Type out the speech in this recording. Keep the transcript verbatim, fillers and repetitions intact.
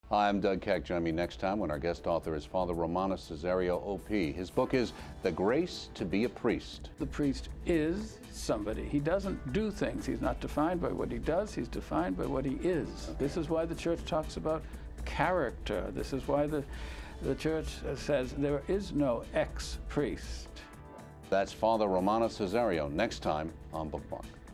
Hi, I'm Doug Keck. Join me next time when our guest author is Father Romanus Cessario, O P. His book is The Grace to be a Priest. The priest is somebody. He doesn't do things. He's not defined by what he does. He's defined by what he is. Okay. This is why the church talks about character. This is why the, the church says there is no ex-priest. That's Father Romanus Cessario next time on Bookmark.